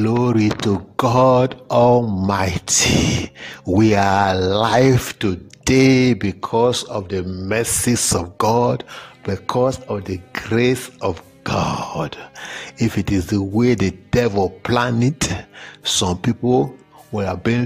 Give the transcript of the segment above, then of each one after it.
Glory to God Almighty. We are alive today because of the mercies of God, because of the grace of God. If it is the way the devil planned it, some people would have been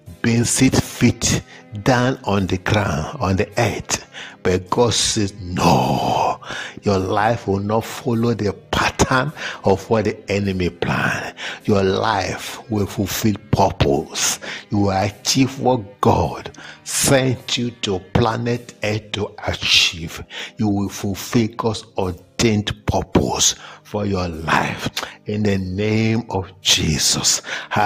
6 feet down on the ground, on the earth. But God says, no, your life will not follow the pattern of what the enemy planned. Your life will fulfill purpose. You will achieve what God sent you to planet Earth to achieve. You will fulfill God's ordained purpose for your life in the name of Jesus.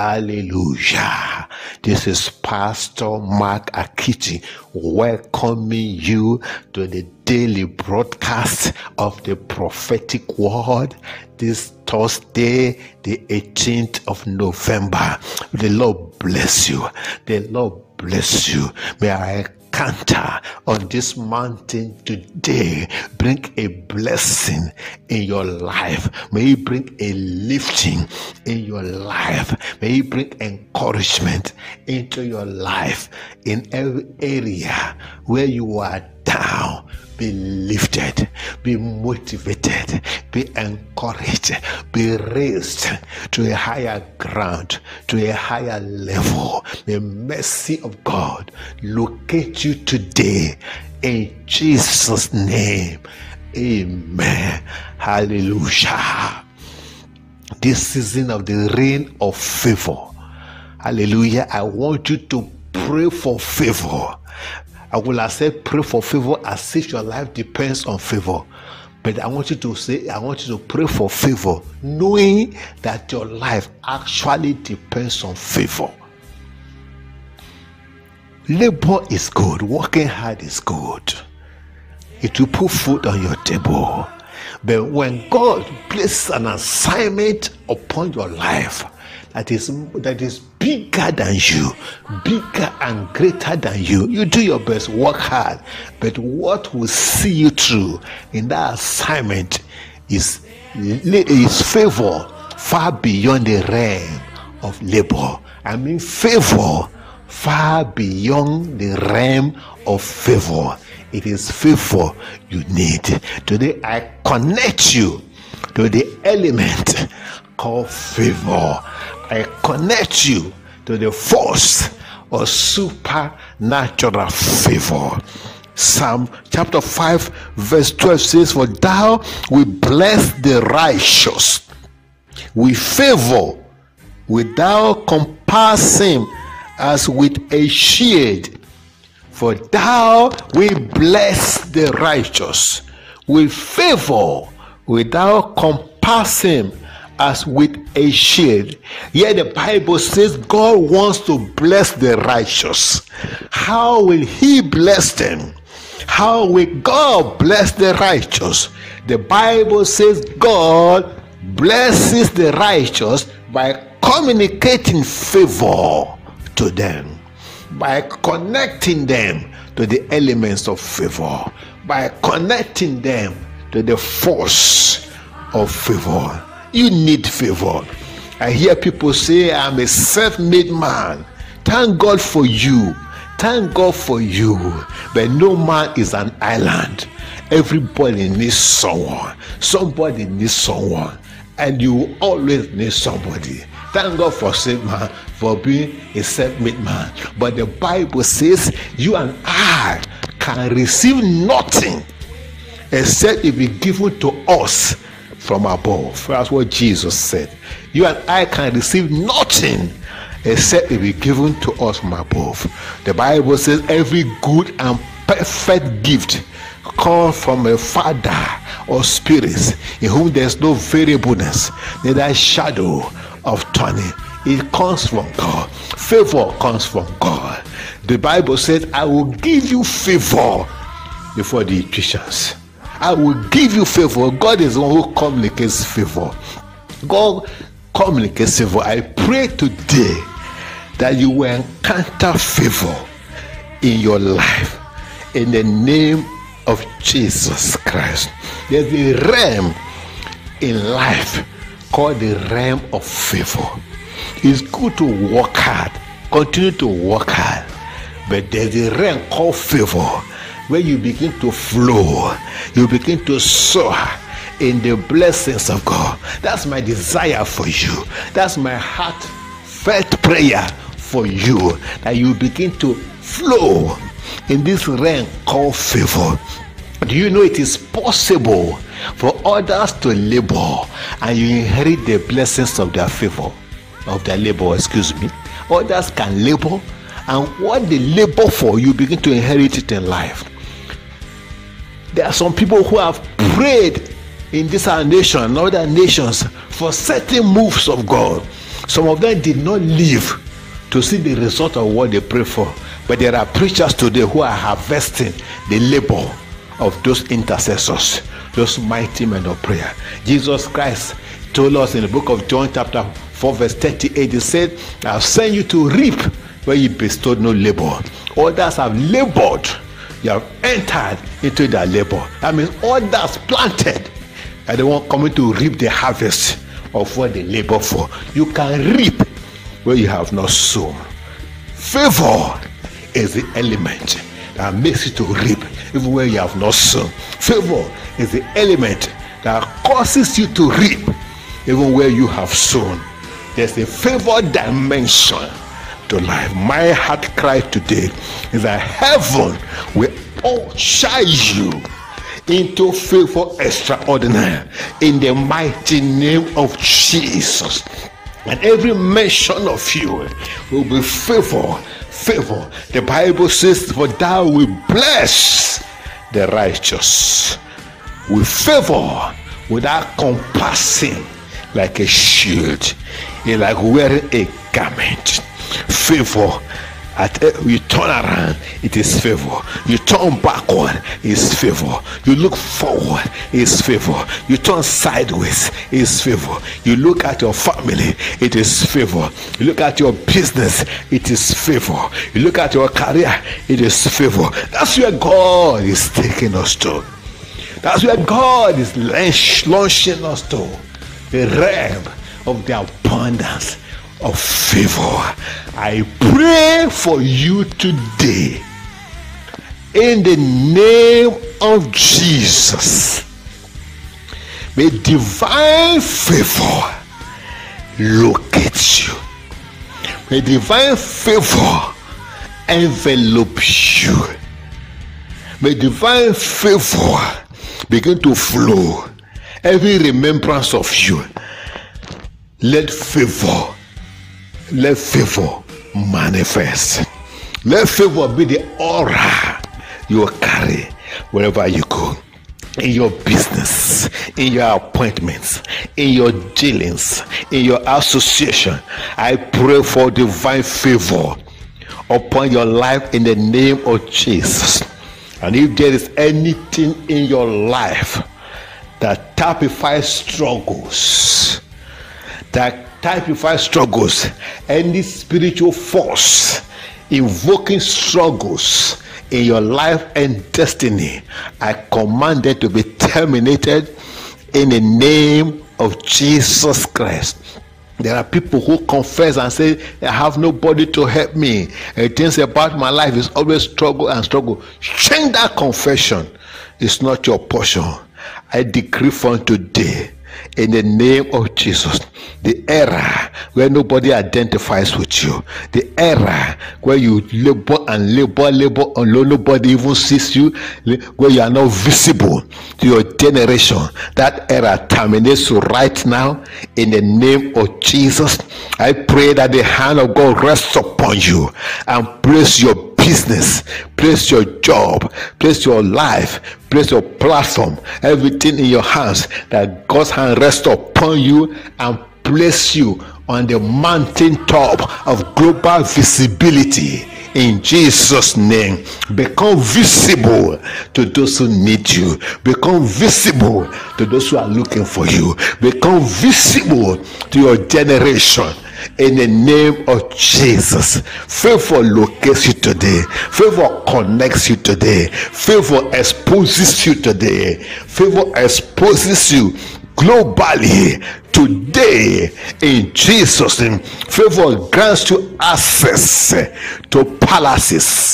Hallelujah. This is Pastor Mark Akiti welcoming you to the daily broadcast of the prophetic word this Thursday, the 18th of November. The Lord bless you. The Lord bless you. May I encounter on this mountain today bring a blessing in your life. May it bring a lifting in your life. May it bring encouragement into your life in every area where you are down. Be lifted, be motivated, be encouraged, be raised to a higher ground, to a higher level. The mercy of God locate you today in Jesus' name. Amen. Hallelujah. This season of the reign of favor. Hallelujah. I want you to pray for favor. I will have said pray for favor as if your life depends on favor. But I want you to pray for favor, knowing that your life actually depends on favor. Labor is good, working hard is good. It will put food on your table. But when God places an assignment upon your life that is bigger than you, bigger and greater than you, you do your best, work hard. But what will see you through in that assignment is favor far beyond the realm of labor. I mean favor far beyond the realm of favor. It is favor you need. Today I connect you to the element called favor. I connect you to the force of supernatural favor. Psalm chapter 5 verse 12 says, for thou will bless the righteous with favor, wilt thou compass him as with a shield. For thou will bless the righteous with favor, wilt thou compass him as with a shield. Here the Bible says God wants to bless the righteous. How will he bless them? How will God bless the righteous? The Bible says God blesses the righteous by communicating favor to them, by connecting them to the elements of favor, by connecting them to the force of favor. You need favor. I hear people say, I'm a self-made man. Thank God for you. Thank God for you. But no man is an island. Everybody needs someone. Somebody needs someone. And you always need somebody. Thank God for saved man, for being a self-made man. But the Bible says you and I can receive nothing except it be given to us from above. That's what Jesus said. You and I can receive nothing except it be given to us from above. The Bible says every good and perfect gift comes from a Father or spirits in whom there's no variableness, neither shadow of turning. It comes from God. Favor comes from God. The Bible said, I will give you favor before the Egyptians. I will give you favor. God is the one who communicates favor. God communicates favor. I pray today that you will encounter favor in your life in the name of Jesus Christ. There's a realm in life called the realm of favor. It's good to work hard. Continue to work hard. But there's a realm called favor where you begin to flow. You begin to soar in the blessings of God. That's my desire for you. That's my heartfelt prayer for you, that you begin to flow in this realm called favor. Do you know it is possible for others to labor and you inherit the blessings of their favor, of their labor, Others can labor, and what they labor for, you begin to inherit it in life. There are some people who have prayed in this our nation and other nations for certain moves of God. Some of them did not live to see the result of what they pray for. But there are preachers today who are harvesting the labor of those intercessors, those mighty men of prayer. Jesus Christ told us in the book of John chapter 4 verse 38, he said, I have sent you to reap where you bestowed no labor. Others have labored. You have entered into their labor. That means others planted and they want coming to reap the harvest of what they labor for. You can reap where you have not sown. Favor is the element that makes you to reap even where you have not sown. Favor is the element that causes you to reap even where you have sown. There's a favor dimension to life. My heart cry today is that heaven will usher you into favor extraordinary in the mighty name of Jesus. And every mention of you will be favor. The Bible says, for thou will bless the righteous with favor, without compassing like a shield. It's like wearing a garment. Favor. You turn around, it is favor. You turn backward, it's favor. You look forward, it's favor. You turn sideways, it's favor. You look at your family, it is favor. You look at your business, it is favor. You look at your career, it is favor. That's where God is taking us to. That's where God is launching us to. The realm of the abundance of favor. I pray for you today in the name of Jesus. May divine favor locate you. May divine favor envelop you. May divine favor begin to flow. Every remembrance of you, let favor manifest. Let favor be the aura you carry wherever you go. In your business, in your appointments, in your dealings, in your association, I pray for divine favor upon your life in the name of Jesus. And if there is anything in your life that typifies struggles, any spiritual force invoking struggles in your life and destiny, I command it to be terminated in the name of Jesus Christ. There are people who confess and say, I have nobody to help me, and things about my life is always struggle and struggle. Change that confession. It's not your portion. I decree from today, in the name of Jesus, the era where nobody identifies with you, the era where you labor and nobody even sees you, where you are not visible to your generation, that era terminates right now in the name of Jesus. I pray that the hand of God rests upon you and place your business, place your job, place your life, place your platform, everything in your hands, that God's hand rests upon you and place you on the mountain top of global visibility. In Jesus' name, become visible to those who need you. Become visible to those who are looking for you. Become visible to your generation. In the name of Jesus, favor locates you today. Favor connects you today. Favor exposes you today. Favor exposes you globally today, in Jesus' name, favor grants you access to palaces.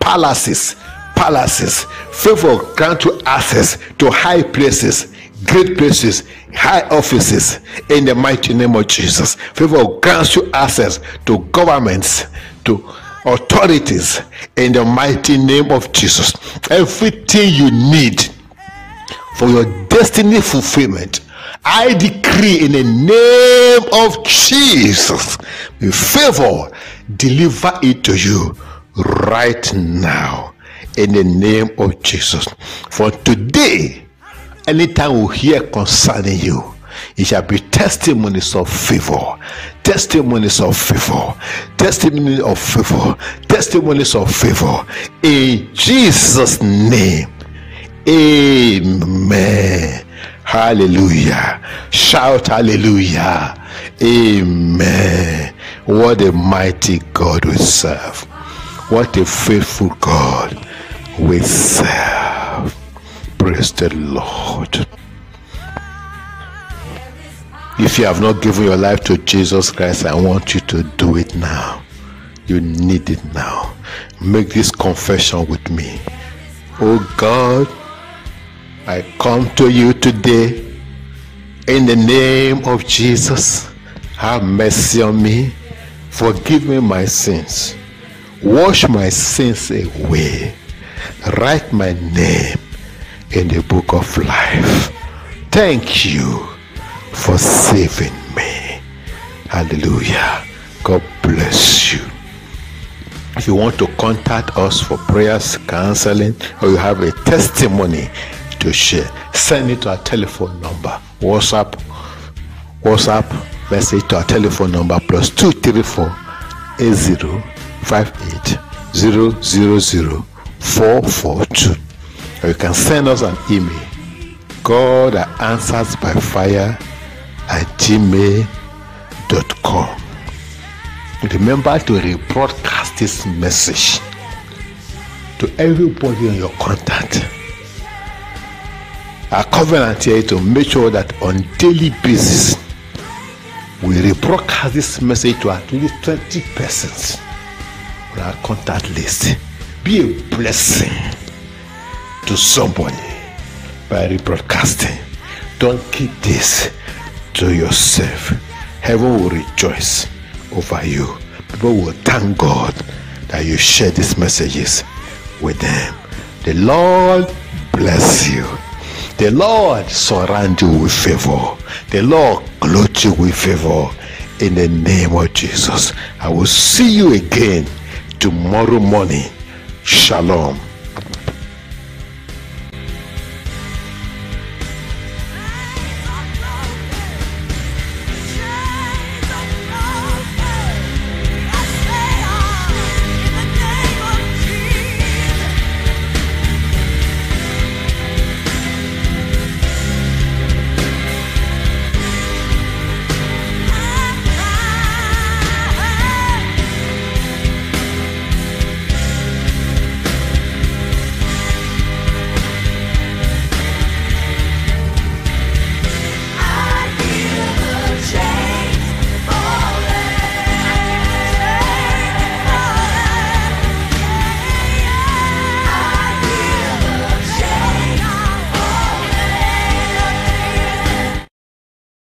Favor grants you access to high places, great places, high offices, in the mighty name of Jesus. Favor grants you access to governments, to authorities, in the mighty name of Jesus. Everything you need for your destiny fulfillment, I decree in the name of Jesus, may favor deliver it to you right now, in the name of Jesus. For today, anytime we hear concerning you, it shall be testimonies of favor, testimonies of favor, testimonies of favor, testimonies of favor, in Jesus' name. Amen. Hallelujah. Shout hallelujah. Amen. What a mighty God we serve. What a faithful God we serve. Praise the Lord. If you have not given your life to Jesus Christ, I want you to do it now. You need it now. Make this confession with me. Oh God, I come to you today in the name of Jesus. Have mercy on me. Forgive me my sins. Wash my sins away. Write my name in the book of life. Thank you for saving me. Hallelujah. God bless you. If you want to contact us for prayers, counseling, or you have a testimony to share, send it to our telephone number. WhatsApp message to our telephone number +234 8058 000 442. Or you can send us an email, God that answers by fire @gmail.com. Remember to rebroadcast this message to everybody on your contact. Our covenant here is to make sure that on daily basis we rebroadcast this message to at least 20 persons on our contact list. Be a blessing to somebody by rebroadcasting. Don't keep this to yourself. Heaven will rejoice over you. People will thank God that you share these messages with them. The Lord bless you. The Lord surround you with favor. The Lord clothe you with favor in the name of Jesus. I will see you again tomorrow morning. Shalom.